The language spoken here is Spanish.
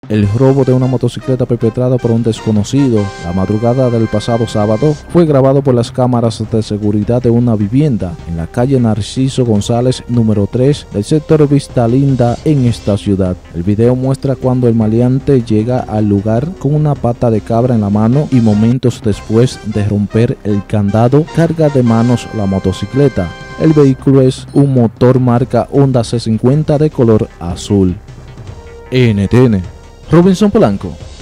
El robo de una motocicleta perpetrada por un desconocido la madrugada del pasado sábado fue grabado por las cámaras de seguridad de una vivienda en la calle Narciso González número 3 del sector Vista Linda en esta ciudad. El video muestra cuando el maleante llega al lugar con una pata de cabra en la mano y momentos después de romper el candado carga de manos la motocicleta. El vehículo es un motor marca Honda C50 de color azul. NTN, Robinson Polanco.